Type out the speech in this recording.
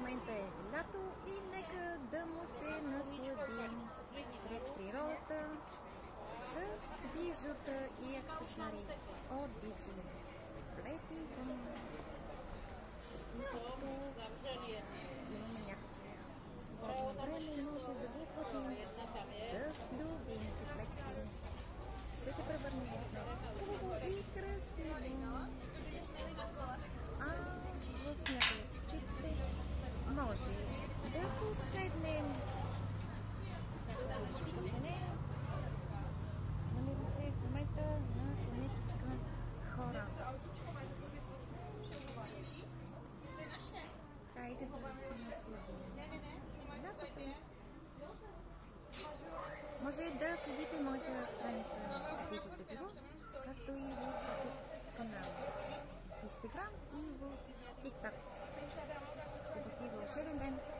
момента е лято и нека да му се насладим сред природата с бижута и аксесуари от DG. Лети вън. И тъй като имаме някакво свободно време, може да го платим с любимите плеки. Ще се превърне в нещо хубаво и красиво. А в някои от чипите може да поседнем. Намирам се в момента на планетичка Хора. Хайде да се насладим лятото. Може да следите моята страница в DG Петиво, както и в YouTube канал, в Instagram и в TikTok. Ще ви вълшебен ден!